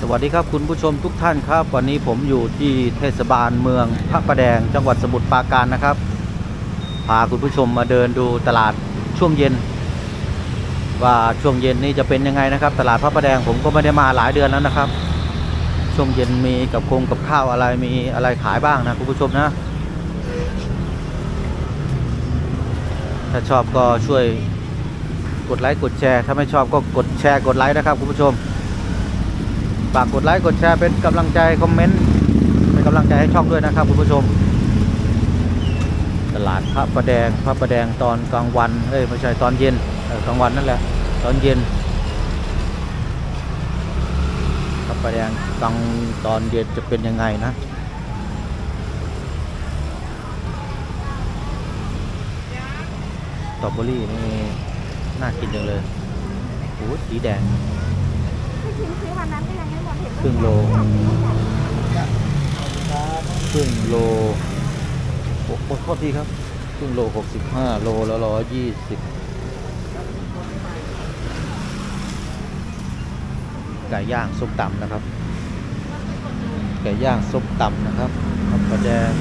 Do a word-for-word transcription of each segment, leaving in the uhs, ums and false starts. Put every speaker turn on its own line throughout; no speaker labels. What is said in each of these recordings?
วัสดีครับคุณผู้ชมทุกท่านครับวันนี้ผมอยู่ที่เทศบาลเมืองพระประแดงจังหวัดสมุทรปราการนะครับพาคุณผู้ชมมาเดินดูตลาดช่วงเย็นว่าช่วงเย็นนี้จะเป็นยังไงนะครับตลาดพระประแดงผมก็ไม่ได้มาหลายเดือนแล้วนะครับช่วงเย็นมีกับคงกับข้าวอะไรมีอะไรขายบ้างนะคุณผู้ชมนะถ้าชอบก็ช่วยกดไลค์กดแชร์ถ้าไม่ชอบก็กดแชร์กดไลค์นะครับคุณผู้ชมฝากกดไลค์กดแชร์เป็นกำลังใจคอมเมนต์เป็นกำลังใจให้ช่องด้วยนะครับคุณผู้ชมตลาดพระประแดงพระประแดงตอนกลางวันเอ้ยไม่ใช่ตอนเย็นเออกลางวันนั่นแหละตอนเย็นพระประแดงกลางตอนเย็นจะเป็นยังไงนะสตรอเบอรี่นี่น่ากินจังเลยโอ้สีแดงครึ่งโลครึ่งโลโอ้โทษทีครับครึ่งโลหกสิบห้าโลละร้อยยี่สิบไก่ย่างส้มตำนะครับไก่ย่างส้มตำนะครับพระประแดง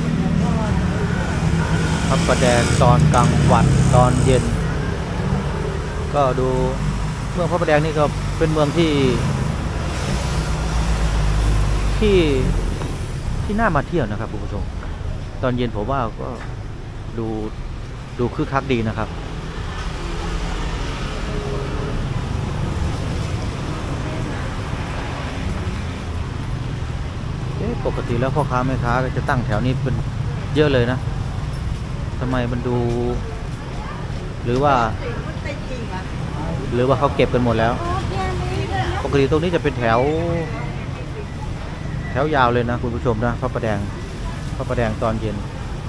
พระประแดงตอนกลางวันตอนเย็นก็ดูเมืองพระประแดงนี่ก็เป็นเมืองที่ที่ที่น่ามาเที่ยวนะครับคุณผู้ชมตอนเย็นผมว่าก็ดูดูคึกคักดีนะครับเอ๊ะปกติแล้วพ่อค้าแม่ค้าก็จะตั้งแถวนี้เป็นเยอะเลยนะทำไมมันดูหรือว่าหรือว่าเขาเก็บกันหมดแล้วปกติตรงนี้จะเป็นแถวแถวยาวเลยนะคุณผู้ชมนะพระประแดงพระประแดงตอนเย็น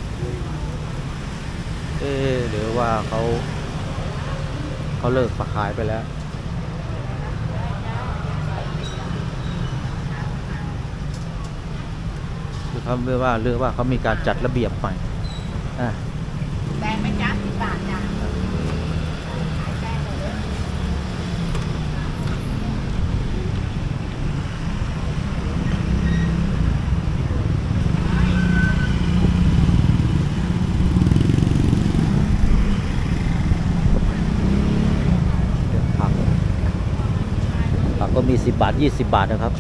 เอ๊ะหรือว่าเขาเขาเลิกขายไปแล้วคือเขาเรียกว่าเรื่องว่าเขามีการจัดระเบียบใหม่อ่ะแบงไม่จ้าสิบบาทจ้าก็มีสิบบาทยี่สิบบาทนะครับ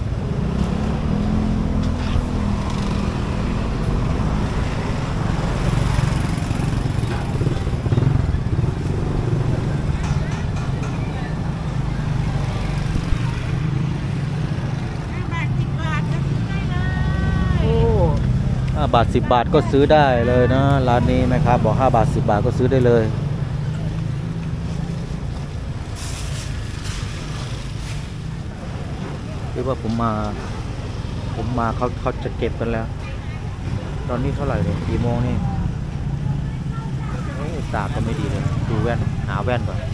ห้าบาทสิบบาทก็ซื้อได้เลยนะร้านนี้ไหมครับบอกห้าบาทสิบบาทก็ซื้อได้เลยหรือว่าผมมาผมมาเขาเขาจะเก็บกันแล้วตอนนี้เท่าไหร่เลยกี่โมงนี่ตาก็ไม่ดีเลยดูแว่นหาแว่นก่อน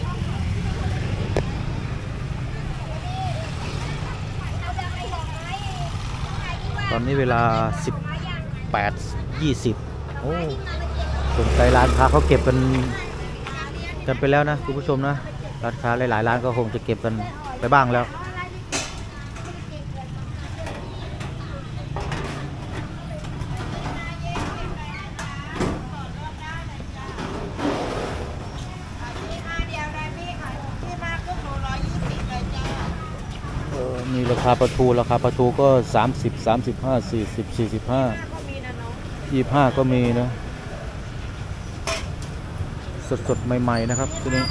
ตอนนี้เวลาสิบแปดยี่สิบโอ้สนใจร้านค้าเขาเก็บกันกันไปแล้วนะคุณผู้ชมนะร้านค้าหลายๆร้านก็คงจะเก็บกันไปบ้างแล้วมีราคาปลาทูราคาปลาทูก็สามสิบ สามสิบห้า สี่สิบ สี่สิบห้า ยี่สิบห้าก็มีนะสดๆใหม่ๆนะครับทีนี้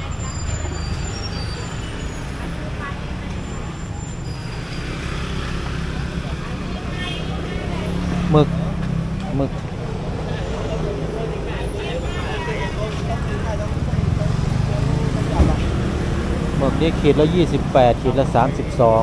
หมึกหมึกหมึกนี่ขีดละยี่สิบแปดขีดละสามสิบสอง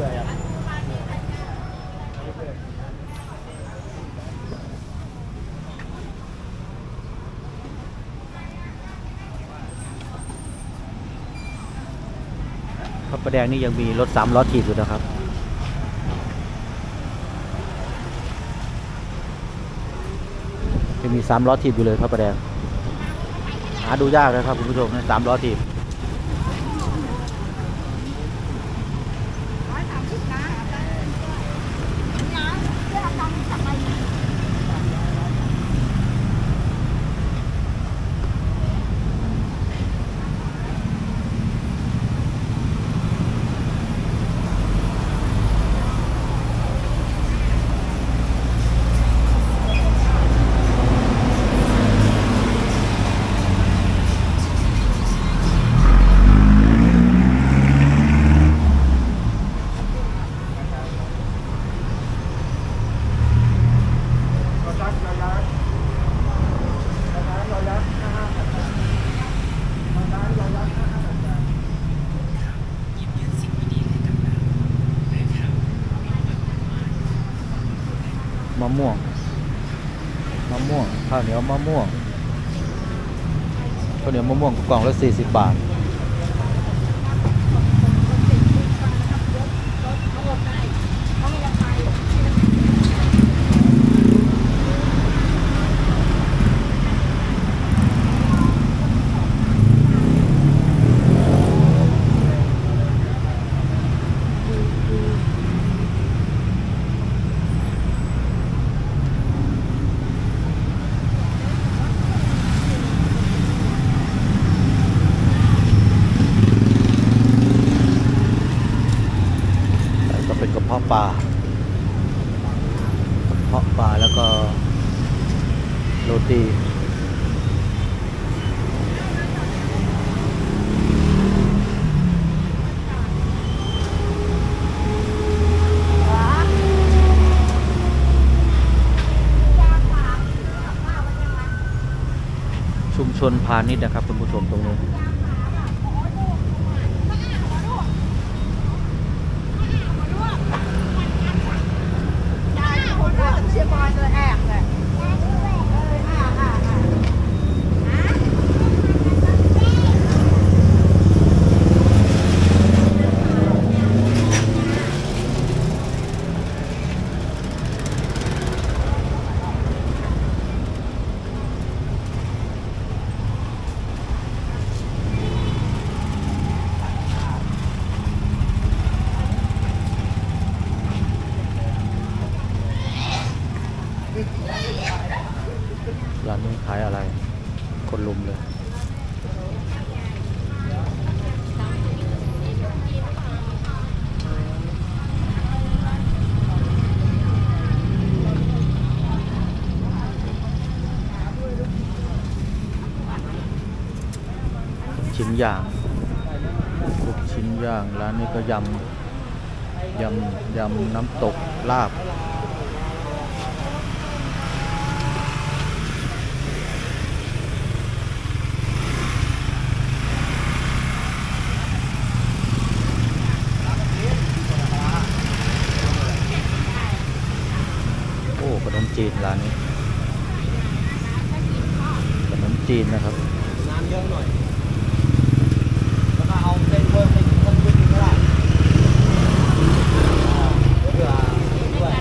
พระประแดงนี่ยังมีรถสามล้อถีบอยู่นะครับยังมีสามล้อถีบอยู่เลยพระประแดงหาดูยากนะครับคุณผู้ชมนะสามล้อถีบ
ร
ม่วงมะม่วงข้าวเหนียวมะม่วงข้าวเหนียวมะม่วงกล่องละสี่สิบบาทเป็นกระเพาะปลากระเพาะปลาแล้วก็โรตีชุมชนพาณิชย์นะครับคุณผู้ชมตรงนี้ร้านนี้ขายอะไร คนลุมเลยชิ้นย่างลูกชิ้นย่างร้านนี้ก็ยำยำยำน้ำตกลาบขนมจีนร้านนี้ขนมจีนนะครับน้ำเยอะหน่อยแล้วก็เอาเส้นเพิ่มไปอีกคนขึ้นก็ได้เพื่อด้วย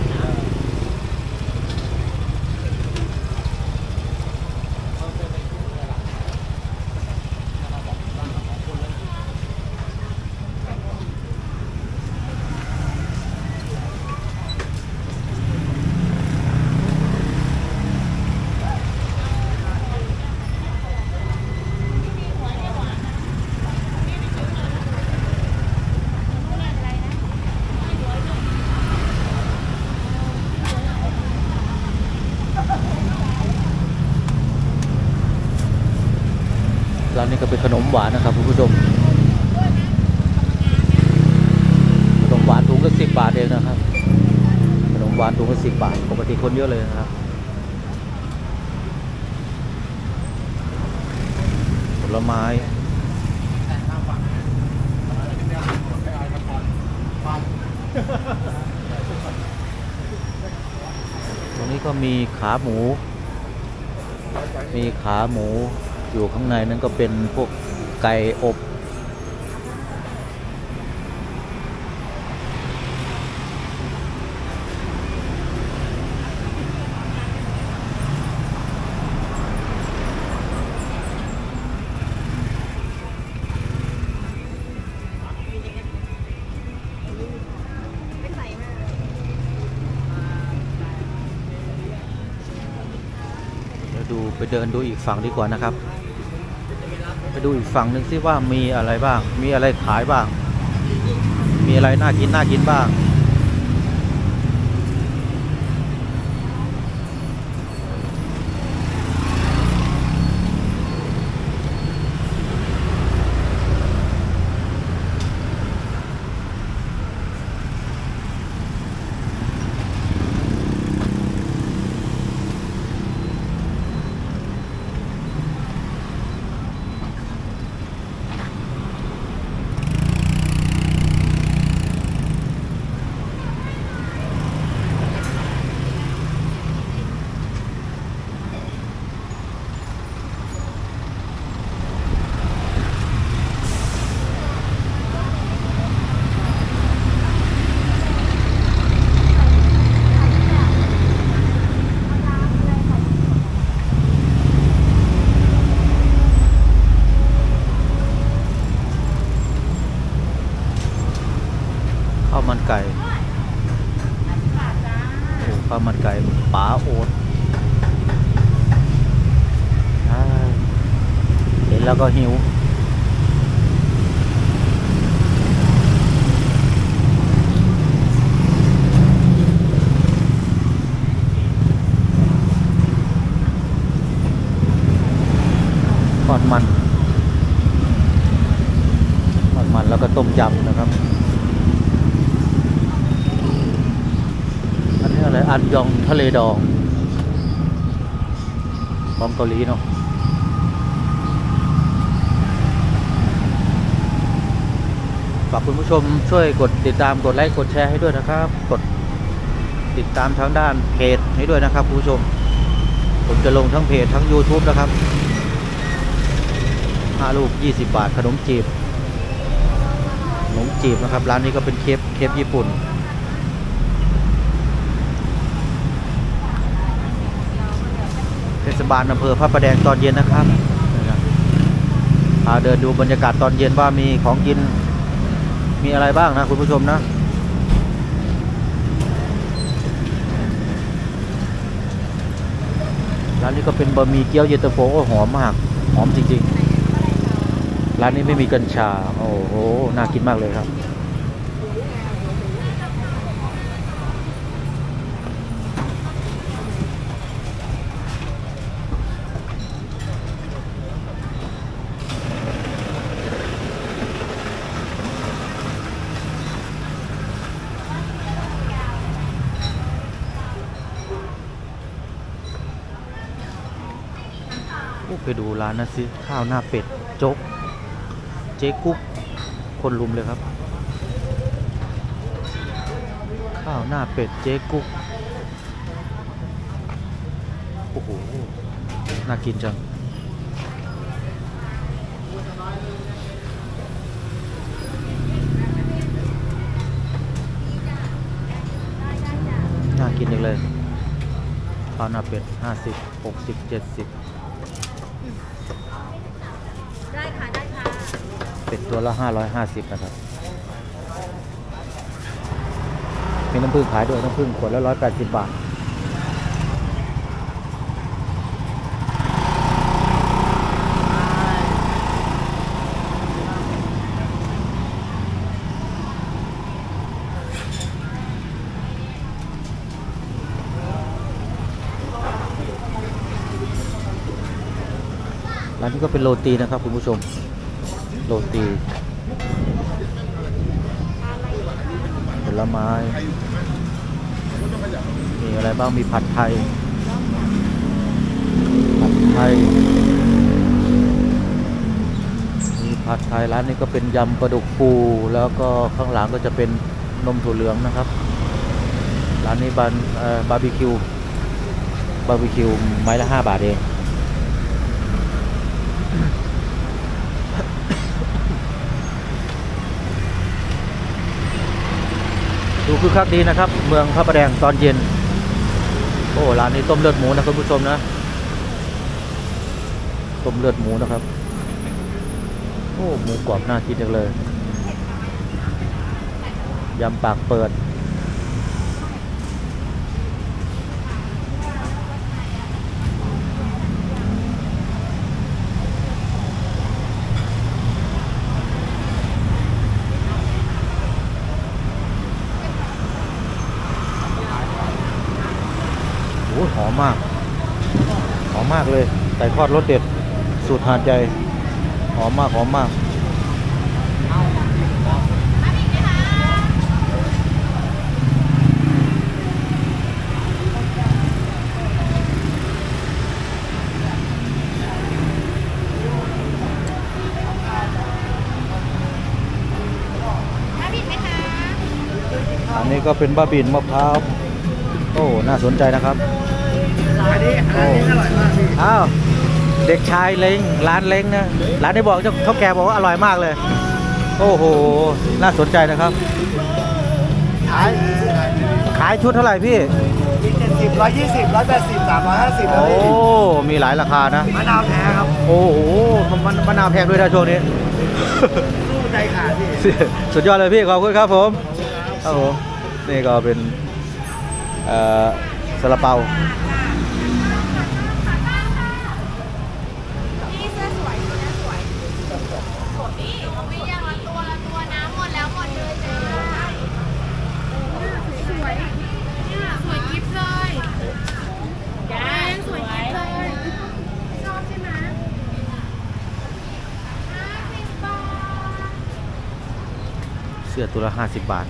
ร้านนี้ก็เป็นขนมหวานนะครับคุณผู้ชมขนมหวานถุงละสิบบาทเองนะครับขนมหวานถุงละสิบบาทปกติคนเยอะเลยนะครับผลไม้ตรงนี้ก็มีขาหมูมีขาหมูอยู่ข้างในนั้นก็เป็นพวกไก่อบดูไปเดินดูอีกฝั่งดีกว่านะครับไปดูอีกฝั่งหนึ่งซิว่ามีอะไรบ้างมีอะไรขายบ้างมีอะไรน่ากินน่ากินบ้างแล้วก็หิวทอดมันทอดมันแล้วก็ต้มยำนะครับอันนี้อะไรอันยองทะเลดองของเกาหลีเนาะฝากคุณผู้ชมช่วยกดติดตามกดไลค์กดแชร์ให้ด้วยนะครับกดติดตามทางด้านเพจให้ด้วยนะครับคุณผู้ชมผมจะลงทั้งเพจทั้ง YouTube นะครับห้าลูกยี่สิบบาทขนมจีบขนมจีบนะครับร้านนี้ก็เป็นเคฟเคฟญี่ปุ่นเทศบาลอำเภอพระประแดงตอนเย็นนะครับพาเดินดูบรรยากาศตอนเย็นว่ามีของกินมีอะไรบ้างนะคุณผู้ชมนะร้านนี้ก็เป็นบะหมี่เกี๊ยวเย็นตาโฟโอ้หอมมากหอมจริงๆร้านนี้ไม่มีกัญชาโอ้โหน่ากินมากเลยครับไปดูร้านนะสิข้าวหน้าเป็ดโจ๊กเจ๊กุ๊กคนลุมเลยครับข้าวหน้าเป็ดเจ๊กุ๊กโอ้โหน่ากินจังน่ากินจังเลยข้าวหน้าเป็ดห้าสิบหกสิบเจ็ดสิบได้ค่ะได้ค่ะเป็ดตัวละห้าร้อยห้าสิบนะครับมีน้ำผึ้งขายด้วยน้ำผึ้งขวดละร้อยแปดสิบบาทร้านนี้ก็เป็นโรตีนะครับคุณผู้ชมโรตีผลไม้มีอะไรบ้างมีผัดไทยผัดไทยมีผัดไทยร้านนี้ก็เป็นยำปลาดุกฟูแล้วก็ข้างหลังก็จะเป็นนมถั่วเหลืองนะครับร้านนี้บานบาร์บีคิวบาร์บีคิวไม้ละห้าบาทเองดูคึกคักดีนะครับเมืองพระประแดงตอนเย็นโอ้ร้านนี้ต้มเลือดหมูนะคุณผู้ชมนะต้มเลือดหมูนะครับโอ้หมูกรอบน่ากินจังเลยยำปากเปิดหอมมากหอมมากเลยไก่ทอดรสเด็ดสูตรหาดใหญ่หอมมากหอมมากอันนี้ก็เป็นบ้าบินมะพร้าวโอ้น่าสนใจนะครับอันนี้อันนี้อร่อยมากอ้าวเด็กชายเล้งร้านเล้งนะร้านนี้บอกเจ้าเขาแกบอกว่าอร่อยมากเลยโอ้โหน่าสนใจนะครับขายขายชุดเท่าไหร่พี่มีเจ็ดสิบร้อยยี่สิบร้อยแปดสิบสามร้อยห้าสิบโอ้มีหลายราคานะมะนาวแท้ครับโอ้โหมันมะนาวแพงด้วยนะช่วงนี้สู้ใจขาดพี่สุดยอดเลยพี่ขอบคุณครับผมครับผมนี่ก็เป็นซาลาเปาสื้อตัวละห้าสิบบาท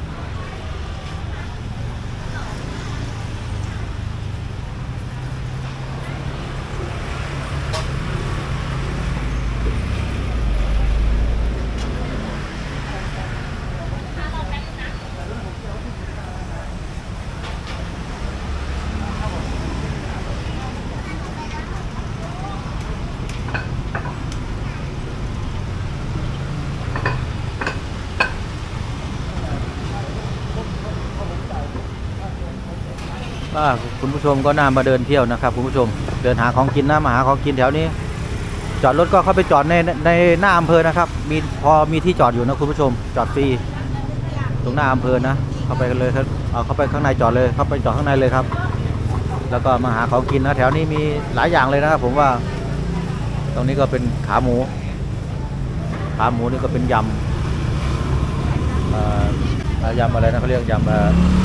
คุณผู้ชมก็น่ามาเดินเที่ยวนะครับคุณผู้ชมเดินหาของกินนะมาหาของกินแถวนี้จอดรถก็เข้าไปจอดในในหน้าอำเภอนะครับมีพอมีที่จอดอยู่นะคุณผู้ชมจอดฟรีตรงหน้าอำเภอนะเข้าไปกันเลยครับเอาเข้าไปข้างในจอดเลยเข้าไปจอดข้างในเลยครับแล้วก็มาหาของกินนะแถวนี้มีหลายอย่างเลยนะครับผมว่าตรงนี้ก็เป็นขาหมูขาหมูนี่ก็เป็นยำยำอะไรนะเขาเรียกยำ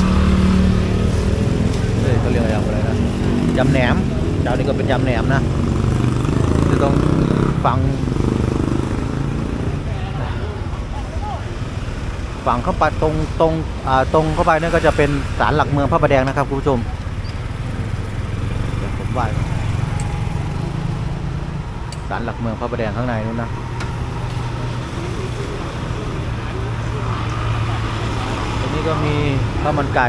เขาเรียกยำอะไรนะยำแหนมเจ้านี้ก็เป็นยำแหนมนะคือต้องฝั่งฝั่งเข้าไปตรงตรงตรงเข้าไปนั่นก็จะเป็นศาลหลักเมืองพระประแดงนะครับคุณผู้ชมเดี๋ยวผมไหว้ศาลหลักเมืองพระประแดงข้างในนู้นนะตรงนี้ก็มีข้าวมันไก่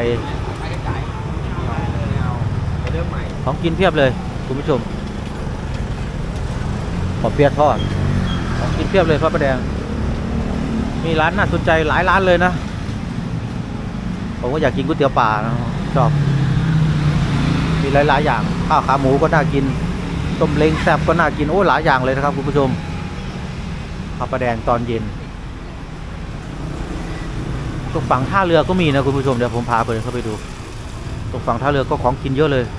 ของกินเพียบเลยคุณผู้ชมขอเปี๊ยะทอดของกินเพียบเลยพระประแดงมีร้านน่าสนใจหลายร้านเลยนะผมก็อยากกินก๋วยเตี๋ยวป่านะชอบมีหลายๆอย่างข้าวขาหมูก็น่ากินต้มเล้งแซ่บก็น่ากินโอ้หลายอย่างเลยนะครับคุณผู้ชมพระประแดงตอนเย็นตรงฝั่งท่าเรือก็มีนะคุณผู้ชมเดี๋ยวผมพาไปเข้าไปดูตรงฝั่งท่าเรือก็ของกินเยอะเลย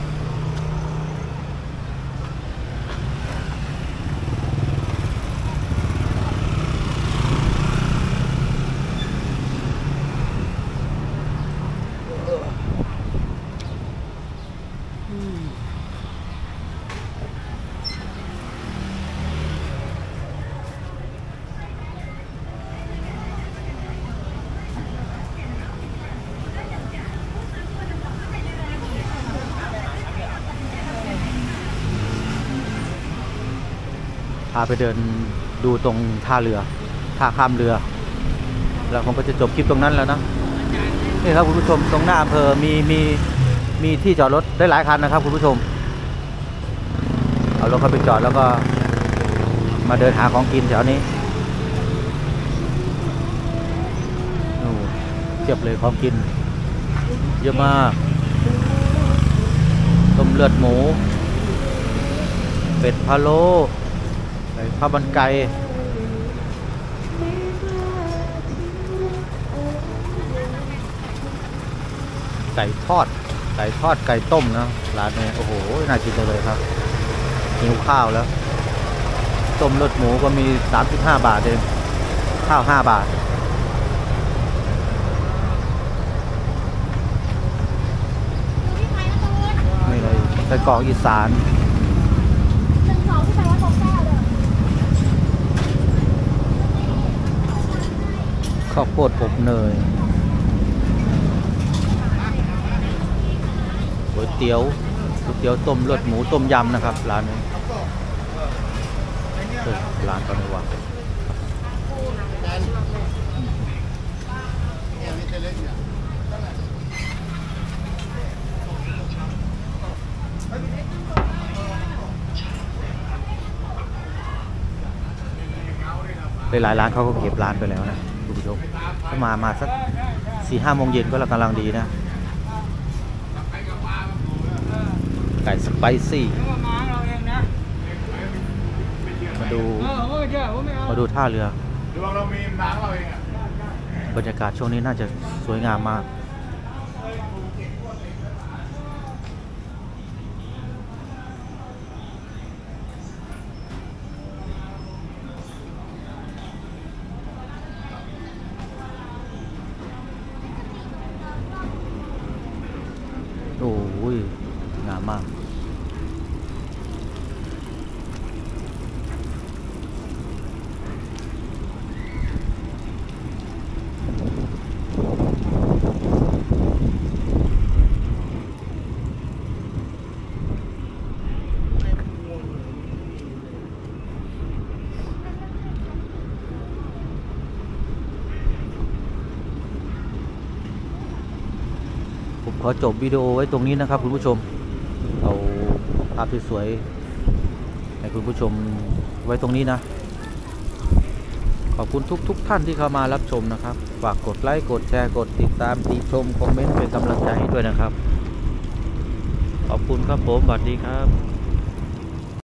พาไปเดินดูตรงท่าเรือท่าข้ามเรือแล้วผมก็จะจบคลิปตรงนั้นแล้วนะนี่ครับคุณผู้ชมตรงหน้าอำเภอมีมีมีที่จอดรถได้หลายคันนะครับคุณผู้ชมเอารถเข้าไปจอดแล้วก็มาเดินหาของกินแถวนี้โอ้เทียบเลยของกินเยอะมากต้มเลือดหมูเป็ดพะโล้ข้าวมันไก่ไก่ทอดไก่ทอดไก่ต้มนะร้านนี้โอ้โหน่ากินเลยครับหิวข้าวแล้วต้มเลือดหมูก็มีสามสิบห้าบาทเองข้าวห้าบาทนี่เลยไส้กรอกอีสานข้าวโพดอบเนยก๋วยเตี๋ยวก๋วยเตี๋ยวต้มเลือดหมูต้มยำนะครับร้านนี้ร้านก็ไม่ว่าหลายร้านเขาก็เก็บร้านไปแล้วนะคุณผู้ชมถ้ามามาสักสี่ห้าโมงเย็นก็กำลังดีนะไก่สไปซี่มาดูมาดูท่าเรือบรรยากาศช่วงนี้น่าจะสวยงามมากโอ้ยงามมากผมขอจบวิดีโอไว้ตรงนี้นะครับคุณผู้ชมเอาภาพสวยๆให้คุณผู้ชมไว้ตรงนี้นะขอบคุณทุกๆ ท่านที่เข้ามารับชมนะครับฝากกดไลค์กดแชร์กดติดตามติชมคอมเมนต์เป็นกำลังใจให้ด้วยนะครับขอบคุณครับผมสวัสดีครับ